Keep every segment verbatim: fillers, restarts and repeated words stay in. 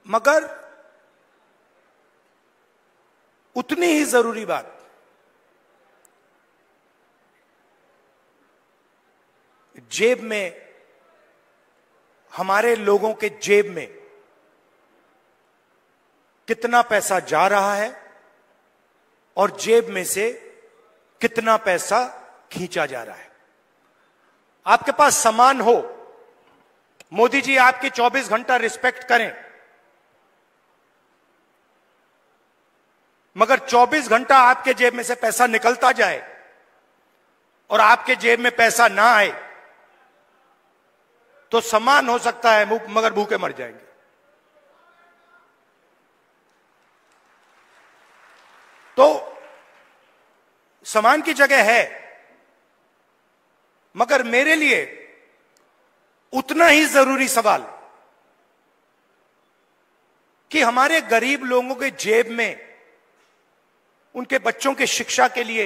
मगर उतनी ही जरूरी बात, जेब में, हमारे लोगों के जेब में कितना पैसा जा रहा है और जेब में से कितना पैसा खींचा जा रहा है। आपके पास सामान हो, मोदी जी आपकी चौबीस घंटा रिस्पेक्ट करें, मगर चौबीस घंटा आपके जेब में से पैसा निकलता जाए और आपके जेब में पैसा ना आए तो सामान हो सकता है मगर भूखे मर जाएंगे। तो सामान की जगह है, मगर मेरे लिए उतना ही जरूरी सवाल कि हमारे गरीब लोगों के जेब में उनके बच्चों की शिक्षा के लिए,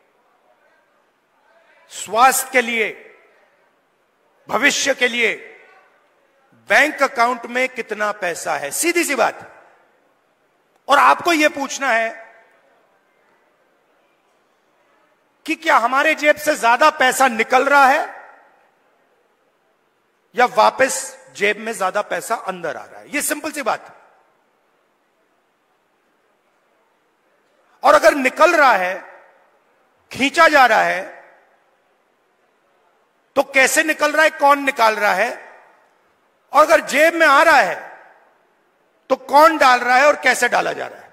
स्वास्थ्य के लिए, भविष्य के लिए बैंक अकाउंट में कितना पैसा है। सीधी सी बात। और आपको यह पूछना है कि क्या हमारे जेब से ज्यादा पैसा निकल रहा है या वापस जेब में ज्यादा पैसा अंदर आ रहा है। यह सिंपल सी बात है। और अगर निकल रहा है, खींचा जा रहा है, तो कैसे निकल रहा है, कौन निकाल रहा है, और अगर जेब में आ रहा है तो कौन डाल रहा है और कैसे डाला जा रहा है।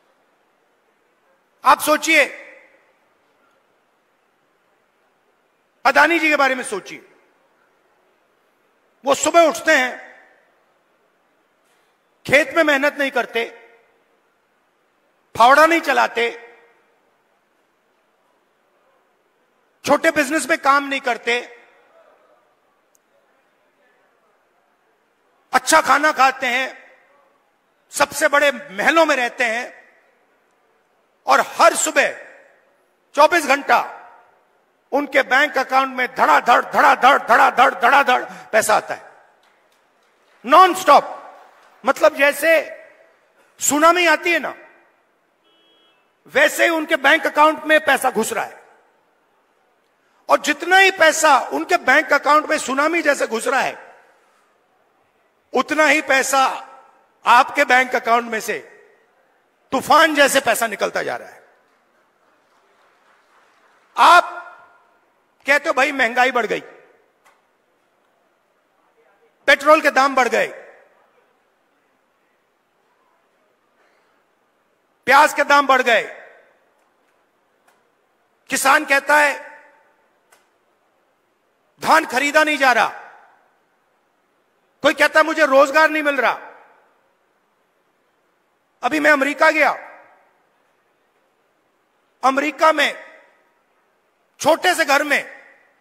आप सोचिए, अदानी जी के बारे में सोचिए। वो सुबह उठते हैं, खेत में मेहनत नहीं करते, फावड़ा नहीं चलाते, छोटे बिजनेस में काम नहीं करते, अच्छा खाना खाते हैं, सबसे बड़े महलों में रहते हैं, और हर सुबह चौबीस घंटा उनके बैंक अकाउंट में धड़ाधड़ धड़ाधड़ धड़ाधड़ धड़ाधड़ पैसा आता है, नॉन स्टॉप। मतलब जैसे सुनामी आती है ना, वैसे ही उनके बैंक अकाउंट में पैसा घुस रहा है। और जितना ही पैसा उनके बैंक अकाउंट में सुनामी जैसे घुस रहा है, उतना ही पैसा आपके बैंक अकाउंट में से तूफान जैसे पैसा निकलता जा रहा है। आप कहते हो भाई महंगाई बढ़ गई, पेट्रोल के दाम बढ़ गए, प्याज के दाम बढ़ गए। किसान कहता है धान खरीदा नहीं जा रहा, कोई कहता है मुझे रोजगार नहीं मिल रहा। अभी मैं अमेरिका गया, अमेरिका में छोटे से घर में,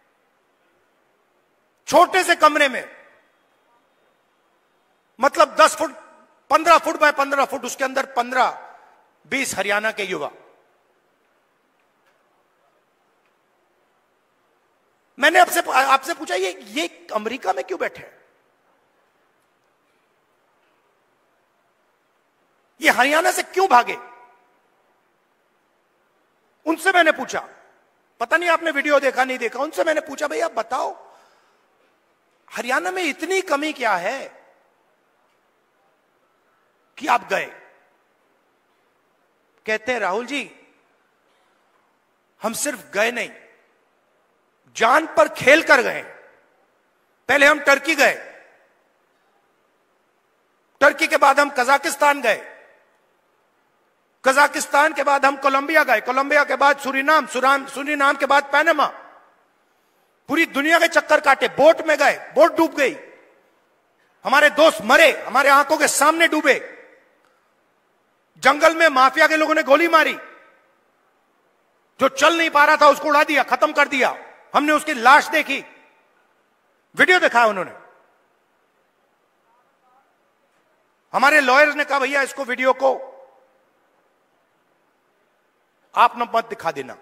छोटे से कमरे में, मतलब दस फुट पंद्रह फुट बाय पंद्रह फुट, उसके अंदर पंद्रह बीस हरियाणा के युवा। मैंने आपसे आपसे पूछा ये ये अमेरिका में क्यों बैठे हैं, ये हरियाणा से क्यों भागे। उनसे मैंने पूछा, पता नहीं आपने वीडियो देखा नहीं देखा, उनसे मैंने पूछा भाई आप बताओ हरियाणा में इतनी कमी क्या है कि आप गए। कहते हैं राहुल जी हम सिर्फ गए नहीं, जान पर खेल कर गए। पहले हम टर्की गए, टर्की के बाद हम कजाकिस्तान गए, कजाकिस्तान के बाद हम कोलंबिया गए, कोलंबिया के बाद सूरीनाम, सूरीनाम के बाद पनामा। पूरी दुनिया के चक्कर काटे, बोट में गए, बोट डूब गई, हमारे दोस्त मरे, हमारे आंखों के सामने डूबे। जंगल में माफिया के लोगों ने गोली मारी, जो चल नहीं पा रहा था उसको उड़ा दिया, खत्म कर दिया। हमने उसकी लाश देखी, वीडियो दिखाया उन्होंने। हमारे लॉयर्स ने कहा भैया इसको वीडियो को आप न मत दिखा देना।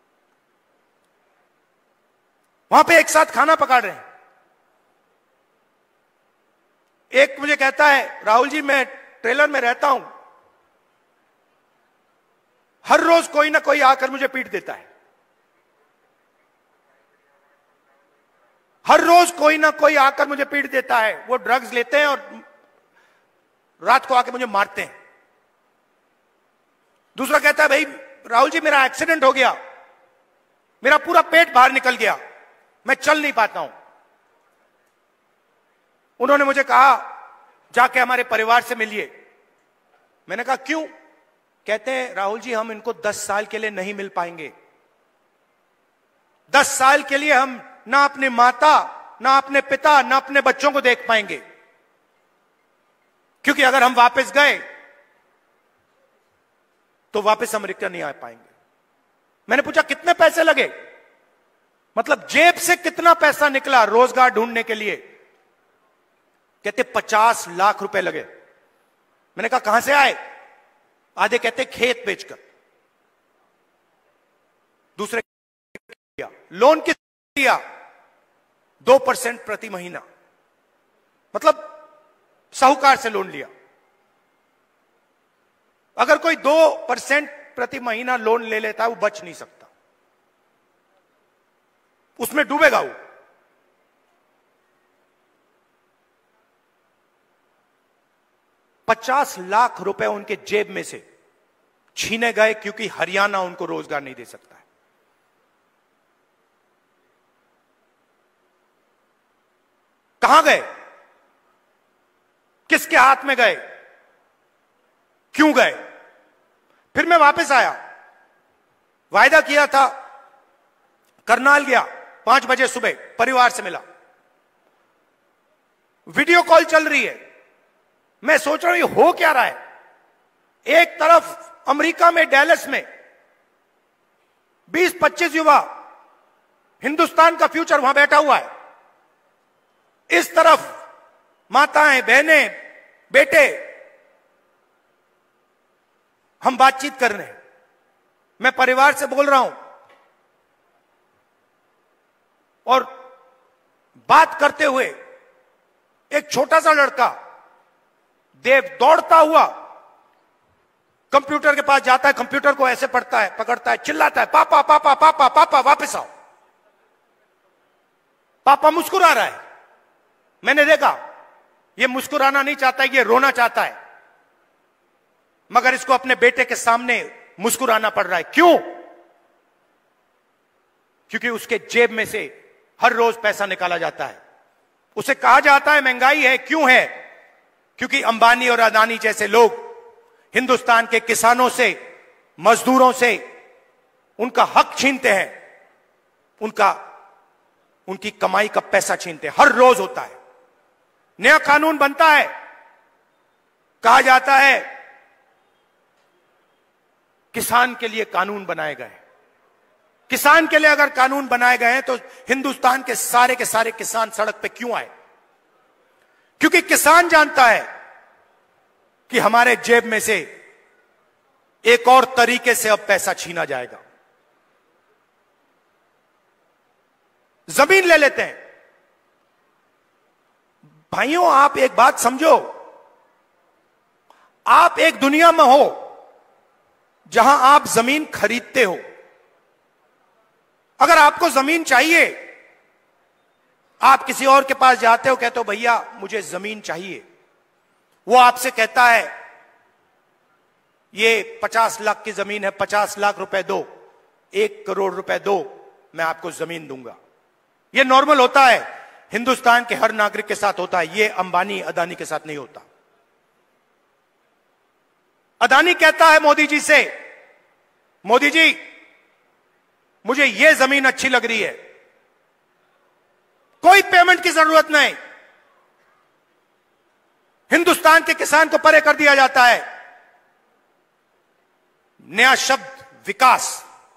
वहां पे एक साथ खाना पका रहे हैं। एक मुझे कहता है राहुल जी मैं ट्रेलर में रहता हूं, हर रोज कोई ना कोई आकर मुझे पीट देता है। हर रोज कोई ना कोई आकर मुझे पीट देता है। वो ड्रग्स लेते हैं और रात को आके मुझे मारते हैं। दूसरा कहता है भाई राहुल जी मेरा एक्सीडेंट हो गया, मेरा पूरा पेट बाहर निकल गया, मैं चल नहीं पाता हूं। उन्होंने मुझे कहा जाके हमारे परिवार से मिलिए। मैंने कहा क्यों? कहते हैं राहुल जी हम इनको दस साल के लिए नहीं मिल पाएंगे। दस साल के लिए हम ना अपने माता, ना अपने पिता, ना अपने बच्चों को देख पाएंगे, क्योंकि अगर हम वापस गए तो वापस अमेरिका नहीं आ पाएंगे। मैंने पूछा कितने पैसे लगे, मतलब जेब से कितना पैसा निकला रोजगार ढूंढने के लिए? कहते पचास लाख रुपए लगे। मैंने कहा कहां से आए? आधे कहते खेत बेचकर, दूसरे किया लोन कितना दिया? दो परसेंट प्रति महीना, मतलब साहूकार से लोन लिया। अगर कोई दो परसेंट प्रति महीना लोन ले लेता है वो बच नहीं सकता, उसमें डूबेगा वो। पचास लाख रुपए उनके जेब में से छीने गए क्योंकि हरियाणा उनको रोजगार नहीं दे सकता है। कहां गए? किसके हाथ में गए? क्यों गए? फिर मैं वापस आया, वायदा किया था, करनाल गया, पांच बजे सुबह परिवार से मिला, वीडियो कॉल चल रही है। मैं सोच रहा हूं ये हो क्या रहा है। एक तरफ अमेरिका में डैलस में बीस पच्चीस युवा, हिंदुस्तान का फ्यूचर वहां बैठा हुआ है, इस तरफ माताएं, बहनें, बेटे, हम बातचीत कर रहे हैं। मैं परिवार से बोल रहा हूं और बात करते हुए एक छोटा सा लड़का देव दौड़ता हुआ कंप्यूटर के पास जाता है, कंप्यूटर को ऐसे पढ़ता है, पकड़ता है, चिल्लाता है पापा पापा पापा पापा वापस आओ। पापा मुस्कुरा रहा है। मैंने देखा ये मुस्कुराना नहीं चाहता है, ये रोना चाहता है, मगर इसको अपने बेटे के सामने मुस्कुराना पड़ रहा है। क्यों? क्योंकि उसके जेब में से हर रोज पैसा निकाला जाता है। उसे कहा जाता है महंगाई है। क्यों है? क्योंकि अंबानी और अदानी जैसे लोग हिंदुस्तान के किसानों से, मजदूरों से उनका हक छीनते हैं, उनका उनकी कमाई का पैसा छीनते हैं। हर रोज होता है। नया कानून बनता है, कहा जाता है किसान के लिए कानून बनाए गए। किसान के लिए अगर कानून बनाए गए हैं तो हिंदुस्तान के सारे के सारे किसान सड़क पे क्यों आए? क्योंकि किसान जानता है कि हमारे जेब में से एक और तरीके से अब पैसा छीना जाएगा। जमीन ले लेते हैं। भाइयों आप एक बात समझो, आप एक दुनिया में हो जहां आप जमीन खरीदते हो। अगर आपको जमीन चाहिए, आप किसी और के पास जाते हो, कहते हो भैया मुझे जमीन चाहिए, वो आपसे कहता है ये पचास लाख की जमीन है, पचास लाख रुपए दो, एक करोड़ रुपए दो, मैं आपको जमीन दूंगा। ये नॉर्मल होता है, हिंदुस्तान के हर नागरिक के साथ होता है। ये अंबानी अदानी के साथ नहीं होता। अदानी कहता है मोदी जी से, मोदी जी मुझे ये जमीन अच्छी लग रही है, कोई पेमेंट की जरूरत नहीं, हिंदुस्तान के किसान को परे कर दिया जाता है। नया शब्द विकास।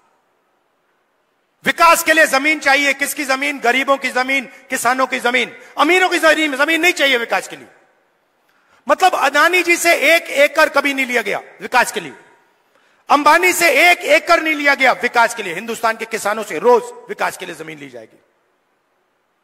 विकास के लिए जमीन चाहिए। किसकी जमीन? गरीबों की जमीन, किसानों की जमीन। अमीरों की जमीन जमीन नहीं चाहिए विकास के लिए। मतलब अदानी जी से एक एकड़ कभी नहीं लिया गया विकास के लिए, अंबानी से एक एकड़ नहीं लिया गया विकास के लिए। हिंदुस्तान के किसानों से रोज विकास के लिए जमीन ली जाएगी।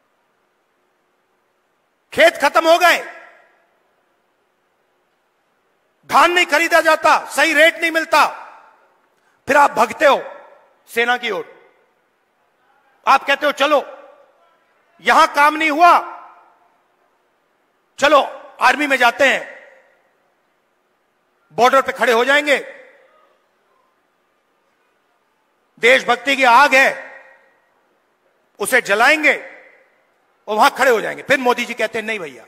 खेत खत्म हो गए, धान नहीं खरीदा जाता, सही रेट नहीं मिलता, फिर आप भगते हो सेना की ओर। आप कहते हो चलो यहां काम नहीं हुआ, चलो आर्मी में जाते हैं, बॉर्डर पे खड़े हो जाएंगे, देशभक्ति की आग है उसे जलाएंगे और वहां खड़े हो जाएंगे। फिर मोदी जी कहते हैं नहीं भैया,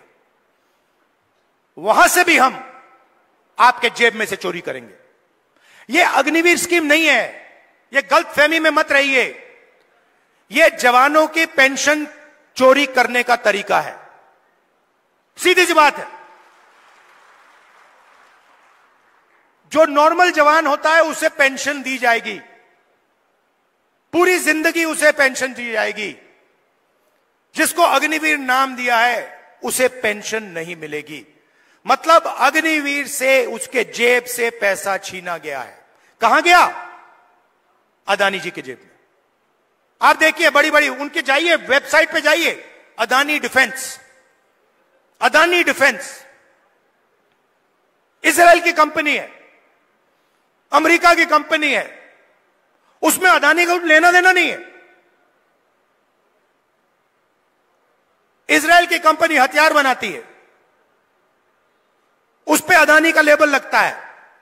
वहां से भी हम आपके जेब में से चोरी करेंगे। यह अग्निवीर स्कीम नहीं है, यह गलतफहमी में मत रहिए, यह जवानों की पेंशन चोरी करने का तरीका है। सीधी सी बात है, जो नॉर्मल जवान होता है उसे पेंशन दी जाएगी, पूरी जिंदगी उसे पेंशन दी जाएगी। जिसको अग्निवीर नाम दिया है उसे पेंशन नहीं मिलेगी। मतलब अग्निवीर से उसके जेब से पैसा छीना गया है। कहां गया? अदानी जी के जेब में। आप देखिए बड़ी बड़ी उनके, जाइए वेबसाइट पे जाइए, Adani defence, Adani defence Israel की कंपनी है, अमेरिका की कंपनी है, उसमें अदानी को लेना देना नहीं है। इजराइल की कंपनी हथियार बनाती है, उस पे अदानी का लेबल लगता है।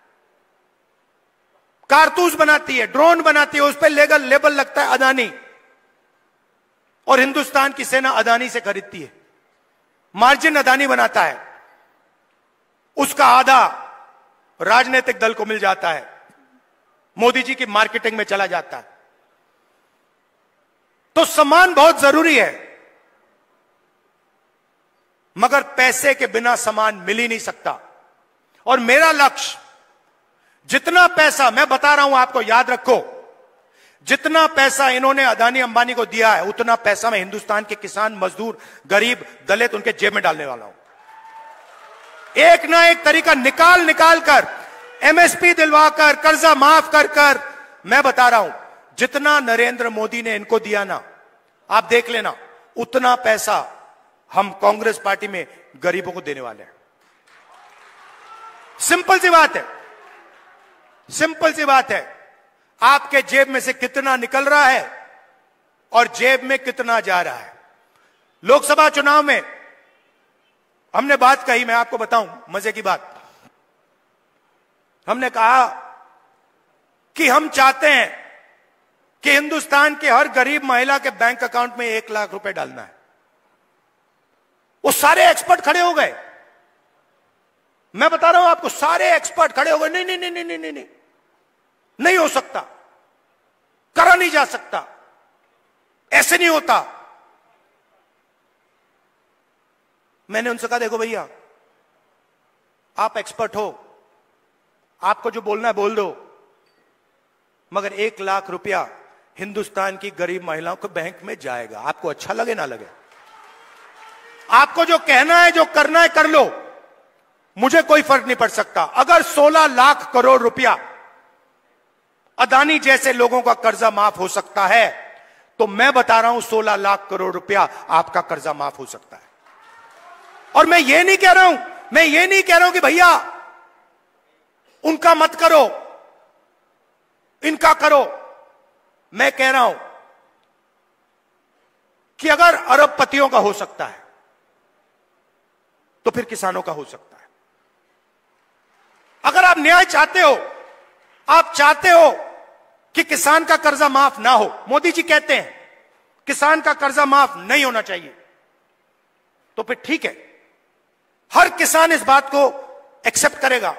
कारतूस बनाती है, ड्रोन बनाती है, उस पे लेगल लेबल लगता है अदानी। और हिंदुस्तान की सेना अदानी से खरीदती है, मार्जिन अदानी बनाता है, उसका आधा राजनीतिक दल को मिल जाता है, मोदी जी की मार्केटिंग में चला जाता है। तो सम्मान बहुत जरूरी है, मगर पैसे के बिना सम्मान मिल ही नहीं सकता। और मेरा लक्ष्य, जितना पैसा मैं बता रहा हूं आपको, याद रखो, जितना पैसा इन्होंने अदानी अंबानी को दिया है उतना पैसा मैं हिंदुस्तान के किसान, मजदूर, गरीब, दलित उनके जेब में डालने वाला हूं। एक ना एक तरीका निकाल निकाल कर, एमएसपी दिलवाकर, कर्जा माफ कर कर, मैं बता रहा हूं, जितना नरेंद्र मोदी ने इनको दिया ना, आप देख लेना, उतना पैसा हम कांग्रेस पार्टी में गरीबों को देने वाले हैं। सिंपल सी बात है, सिंपल सी बात है। आपके जेब में से कितना निकल रहा है और जेब में कितना जा रहा है। लोकसभा चुनाव में हमने बात कही, मैं आपको बताऊं मजे की बात। हमने कहा कि हम चाहते हैं कि हिंदुस्तान के हर गरीब महिला के बैंक अकाउंट में एक लाख रुपए डालना है। वो सारे एक्सपर्ट खड़े हो गए, मैं बता रहा हूं आपको, सारे एक्सपर्ट खड़े हो गए, नहीं नहीं नहीं नहीं नहीं नहीं नहीं हो सकता, करा नहीं जा सकता, ऐसे नहीं होता। मैंने उनसे कहा देखो भैया, आप एक्सपर्ट हो, आपको जो बोलना है बोल दो, मगर एक लाख रुपया हिंदुस्तान की गरीब महिलाओं को बैंक में जाएगा। आपको अच्छा लगे ना लगे, आपको जो कहना है, जो करना है कर लो, मुझे कोई फर्क नहीं पड़ सकता। अगर सोलह लाख करोड़ रुपया अदानी जैसे लोगों का कर्जा माफ हो सकता है, तो मैं बता रहा हूं सोलह लाख करोड़ रुपया आपका कर्जा माफ हो सकता है। और मैं ये नहीं कह रहा हूं, मैं ये नहीं कह रहा हूं कि भैया उनका मत करो, इनका करो। मैं कह रहा हूं कि अगर अरबपतियों का हो सकता है तो फिर किसानों का हो सकता है। अगर आप न्याय चाहते हो, आप चाहते हो कि किसान का कर्जा माफ ना हो, मोदी जी कहते हैं किसान का कर्जा माफ नहीं होना चाहिए, तो फिर ठीक है, हर किसान इस बात को एक्सेप्ट करेगा,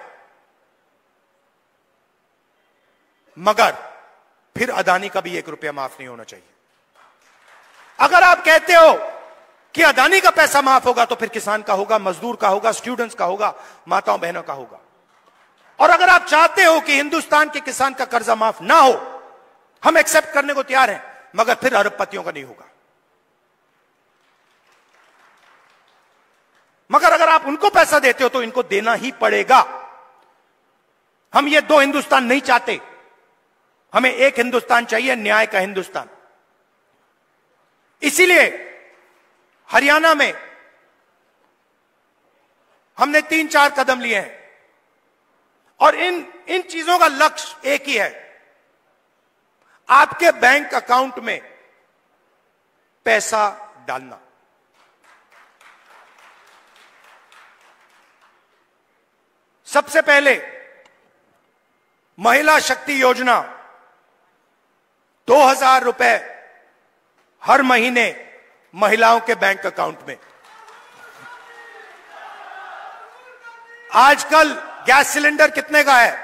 मगर फिर अदानी का भी एक रुपया माफ नहीं होना चाहिए। अगर आप कहते हो कि अदानी का पैसा माफ होगा तो फिर किसान का होगा, मजदूर का होगा, स्टूडेंट्स का होगा, माताओं बहनों का होगा। और अगर आप चाहते हो कि हिंदुस्तान के किसान का कर्जा माफ ना हो, हम एक्सेप्ट करने को तैयार हैं, मगर फिर अरबपतियों का नहीं होगा। मगर अगर आप उनको पैसा देते हो तो इनको देना ही पड़ेगा। हम ये दो हिंदुस्तान नहीं चाहते, हमें एक हिंदुस्तान चाहिए, न्याय का हिंदुस्तान। इसीलिए हरियाणा में हमने तीन चार कदम लिए हैं। और इन इन चीजों का लक्ष्य एक ही है, आपके बैंक अकाउंट में पैसा डालना। सबसे पहले महिला शक्ति योजना, दो हजार रुपए हर महीने महिलाओं के बैंक अकाउंट में। आजकल गैस सिलेंडर कितने का है?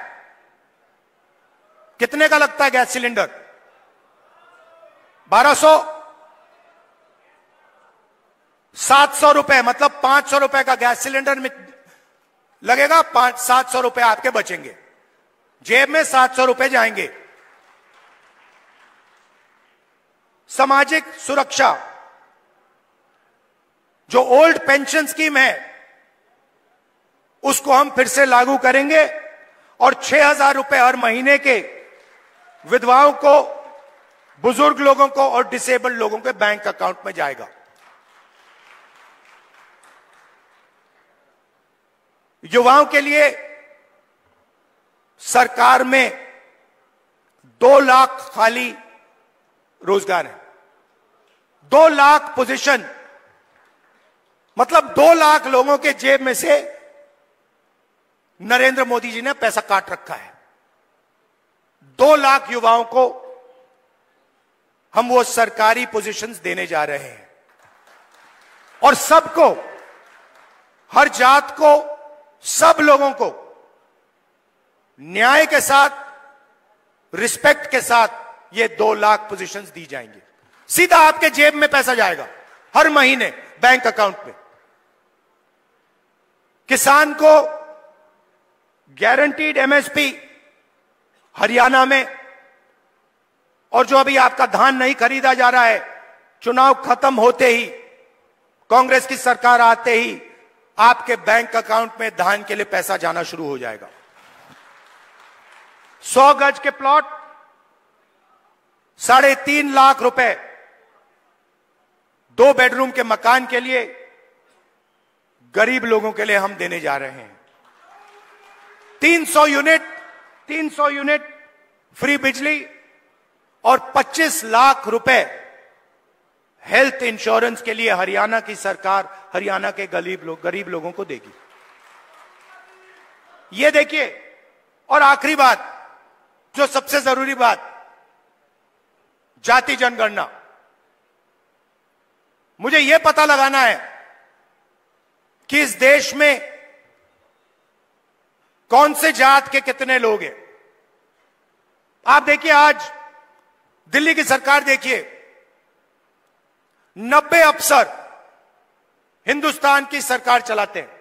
कितने का लगता है गैस सिलेंडर? बारह सौ, सात सौ रुपए, मतलब पांच सौ रुपए का गैस सिलेंडर में लगेगा, पांच सात सौ रुपए आपके बचेंगे, जेब में सात सौ रुपए जाएंगे। सामाजिक सुरक्षा, जो ओल्ड पेंशन स्कीम है उसको हम फिर से लागू करेंगे और छह हजार रुपए हर महीने के विधवाओं को, बुजुर्ग लोगों को और डिसेबल्ड लोगों के बैंक अकाउंट में जाएगा। युवाओं के लिए सरकार में दो लाख खाली रोजगार है, दो लाख पोजीशन, मतलब दो लाख लोगों के जेब में से नरेंद्र मोदी जी ने पैसा काट रखा है। दो लाख युवाओं को हम वो सरकारी पोजीशंस देने जा रहे हैं और सबको, हर जात को, सब लोगों को न्याय के साथ, रिस्पेक्ट के साथ ये दो लाख पोजीशंस दी जाएंगी। सीधा आपके जेब में पैसा जाएगा हर महीने बैंक अकाउंट में। किसान को गारंटीड एमएसपी हरियाणा में, और जो अभी आपका धान नहीं खरीदा जा रहा है, चुनाव खत्म होते ही, कांग्रेस की सरकार आते ही आपके बैंक अकाउंट में धान के लिए पैसा जाना शुरू हो जाएगा। सौ गज के प्लॉट साढ़े तीन लाख रुपए, दो बेडरूम के मकान के लिए गरीब लोगों के लिए हम देने जा रहे हैं। तीन सौ यूनिट, तीन सौ यूनिट फ्री बिजली और पच्चीस लाख रुपए हेल्थ इंश्योरेंस के लिए हरियाणा की सरकार हरियाणा के गरीब लोग गरीब लोगों को देगी। ये देखिए, और आखिरी बात, जो सबसे जरूरी बात, जाति जनगणना। मुझे यह पता लगाना है कि इस देश में कौन से जात के कितने लोग हैं। आप देखिए, आज दिल्ली की सरकार देखिए, नब्बे अफसर हिंदुस्तान की सरकार चलाते हैं।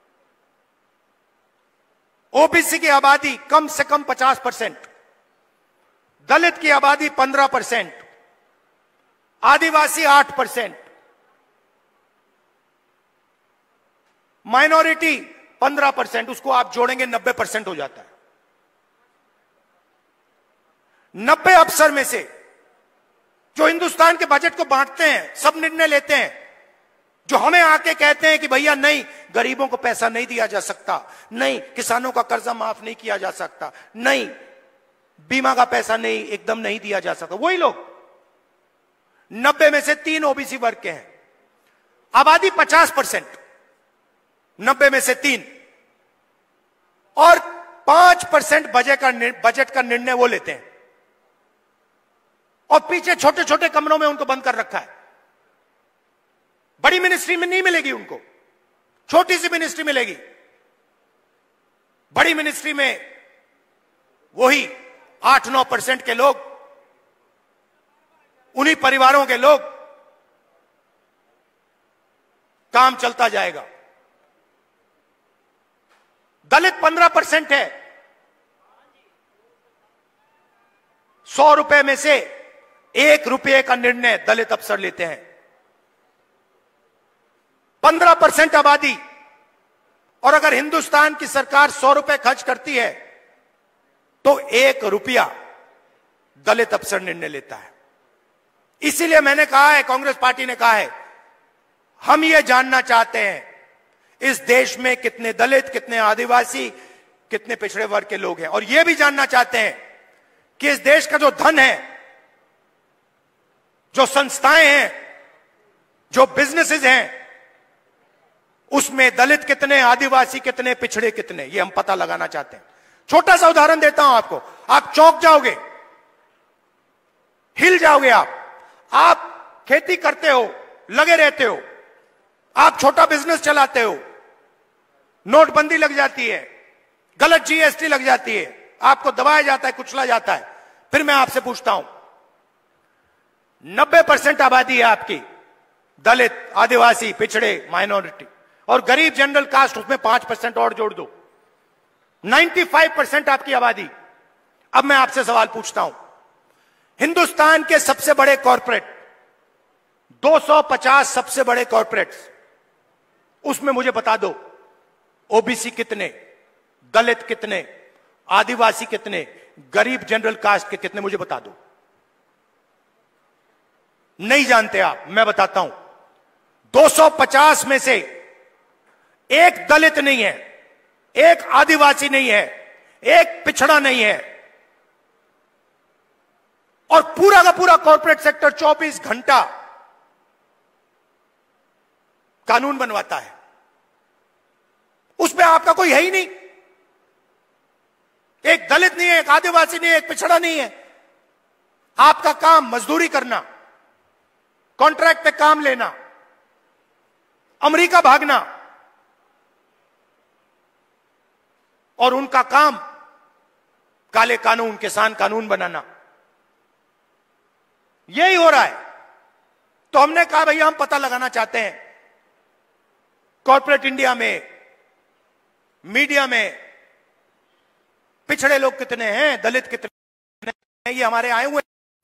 ओबीसी की आबादी कम से कम पचास परसेंट, दलित की आबादी पंद्रह परसेंट, आदिवासी आठ परसेंट, माइनॉरिटी पंद्रह परसेंट, उसको आप जोड़ेंगे नब्बे परसेंट हो जाता है। नब्बे अफसर में से जो हिंदुस्तान के बजट को बांटते हैं, सब निर्णय लेते हैं, जो हमें आके कहते हैं कि भैया नहीं, गरीबों को पैसा नहीं दिया जा सकता, नहीं किसानों का कर्जा माफ नहीं किया जा सकता, नहीं बीमा का पैसा नहीं एकदम नहीं दिया जा सकता, वही लोग नब्बे में से तीन ओबीसी वर्ग के हैं। आबादी पचास परसेंट, नब्बे में से तीन, और पांच परसेंट बजट का बजट का निर्णय वो लेते हैं और पीछे छोटे छोटे कमरों में उनको बंद कर रखा है। बड़ी मिनिस्ट्री में नहीं मिलेगी उनको, छोटी सी मिनिस्ट्री मिलेगी। बड़ी मिनिस्ट्री में वही आठ नौ परसेंट के लोग, उन्हीं परिवारों के लोग, काम चलता जाएगा। दलित पंद्रह परसेंट है, सौ रुपए में से एक रुपये का निर्णय दलित अफसर लेते हैं। पंद्रह परसेंट आबादी, और अगर हिंदुस्तान की सरकार सौ रुपए खर्च करती है तो एक रुपया दलित अफसर निर्णय लेता है। इसीलिए मैंने कहा है, कांग्रेस पार्टी ने कहा है, हम ये जानना चाहते हैं इस देश में कितने दलित, कितने आदिवासी, कितने पिछड़े वर्ग के लोग हैं, और यह भी जानना चाहते हैं कि इस देश का जो धन है, जो संस्थाएं हैं, जो बिजनेसेस हैं, उसमें दलित कितने, आदिवासी कितने, पिछड़े कितने, ये हम पता लगाना चाहते हैं। छोटा सा उदाहरण देता हूं आपको, आप चौंक जाओगे, हिल जाओगे। आप आप खेती करते हो, लगे रहते हो, आप छोटा बिजनेस चलाते हो, नोटबंदी लग जाती है, गलत जीएसटी लग जाती है, आपको दबाया जाता है, कुचला जाता है। फिर मैं आपसे पूछता हूं, नब्बे परसेंट आबादी है आपकी दलित, आदिवासी, पिछड़े, माइनॉरिटी, और गरीब जनरल कास्ट, उसमें पांच परसेंट और जोड़ दो, पचानवे परसेंट आपकी आबादी। अब मैं आपसे सवाल पूछता हूं, हिंदुस्तान के सबसे बड़े कॉर्पोरेट, दो सौ पचास सबसे बड़े कॉर्पोरेट्स, उसमें मुझे बता दो ओबीसी कितने, दलित कितने, आदिवासी कितने, गरीब जनरल कास्ट के कितने, मुझे बता दो। नहीं जानते आप, मैं बताता हूं। दो सौ पचास में से एक दलित नहीं है, एक आदिवासी नहीं है, एक पिछड़ा नहीं है, और पूरा का पूरा कॉर्पोरेट सेक्टर चौबीस घंटा कानून बनवाता है। उसमें आपका कोई है ही नहीं, एक दलित नहीं है, एक आदिवासी नहीं है, एक पिछड़ा नहीं है। आपका काम मजदूरी करना, कॉन्ट्रैक्ट पे काम लेना, अमेरिका भागना, और उनका काम काले कानून, किसान कानून बनाना, यही हो रहा है। तो हमने कहा भैया हम पता लगाना चाहते हैं कॉर्पोरेट इंडिया में, मीडिया में पिछड़े लोग कितने हैं, दलित कितने हैं, ये हमारे आए हुए।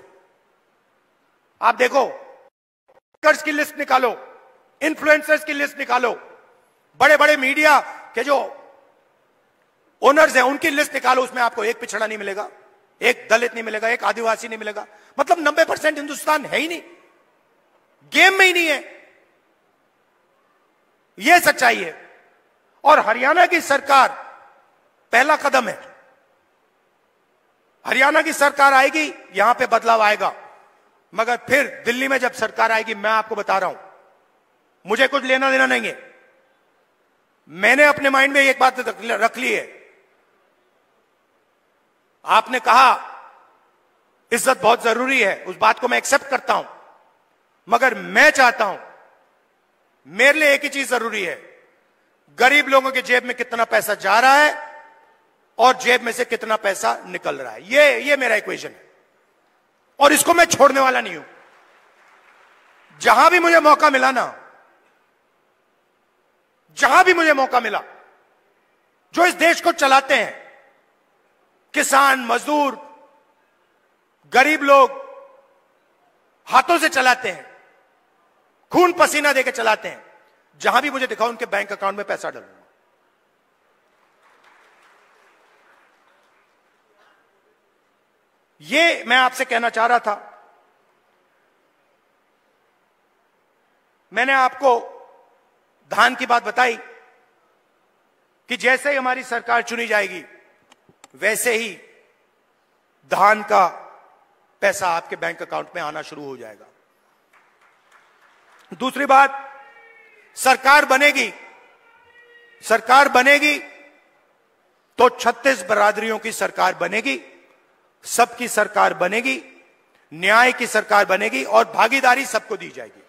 आप देखो, कर्ज की लिस्ट निकालो, इन्फ्लुएंसर्स की लिस्ट निकालो, बड़े बड़े मीडिया के जो ओनर्स हैं उनकी लिस्ट निकालो, उसमें आपको एक पिछड़ा नहीं मिलेगा, एक दलित नहीं मिलेगा, एक आदिवासी नहीं मिलेगा। मतलब नब्बे परसेंट हिंदुस्तान है ही नहीं, गेम में ही नहीं है। यह सच्चाई है। और हरियाणा की सरकार पहला कदम है। हरियाणा की सरकार आएगी, यहां पे बदलाव आएगा, मगर फिर दिल्ली में जब सरकार आएगी, मैं आपको बता रहा हूं, मुझे कुछ लेना देना नहीं है। मैंने अपने माइंड में एक बात रख ली है। आपने कहा इज्जत बहुत जरूरी है, उस बात को मैं एक्सेप्ट करता हूं, मगर मैं चाहता हूं, मेरे लिए एक ही चीज जरूरी है, गरीब लोगों के जेब में कितना पैसा जा रहा है और जेब में से कितना पैसा निकल रहा है। ये ये मेरा इक्वेशन है, और इसको मैं छोड़ने वाला नहीं हूं। जहां भी मुझे मौका मिला ना, जहां भी मुझे मौका मिला, जो इस देश को चलाते हैं, किसान, मजदूर, गरीब लोग हाथों से चलाते हैं, खून पसीना देकर चलाते हैं, जहां भी मुझे दिखाओ उनके बैंक अकाउंट में पैसा डालूंगा। ये मैं आपसे कहना चाह रहा था। मैंने आपको धान की बात बताई कि जैसे ही हमारी सरकार चुनी जाएगी, वैसे ही धान का पैसा आपके बैंक अकाउंट में आना शुरू हो जाएगा। दूसरी बात, सरकार बनेगी, सरकार बनेगी तो छत्तीस बरादरियों की सरकार बनेगी, सबकी सरकार बनेगी, न्याय की सरकार बनेगी, और भागीदारी सबको दी जाएगी।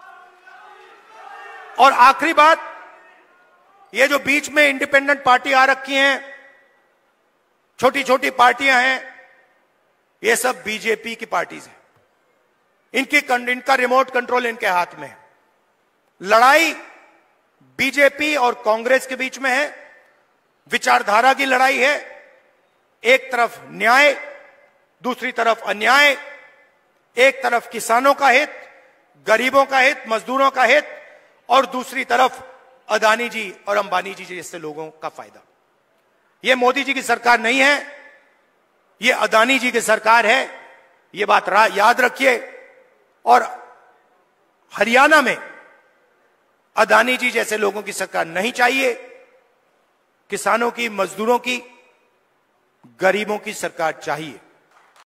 और आखिरी बात, ये जो बीच में इंडिपेंडेंट पार्टी आ रखी हैं, छोटी छोटी पार्टियां हैं, ये सब बीजेपी की पार्टीज हैं। इनकी इनका रिमोट कंट्रोल इनके हाथ में है। लड़ाई बीजेपी और कांग्रेस के बीच में है, विचारधारा की लड़ाई है। एक तरफ न्याय, दूसरी तरफ अन्याय, एक तरफ किसानों का हित, गरीबों का हित, मजदूरों का हित, और दूसरी तरफ अदानी जी और अंबानी जी जैसे लोगों का फायदा। यह मोदी जी की सरकार नहीं है, यह अदानी जी की सरकार है। यह बात याद रखिए। और हरियाणा में अदानी जी जैसे लोगों की सरकार नहीं चाहिए। किसानों की, मजदूरों की, गरीबों की सरकार चाहिए।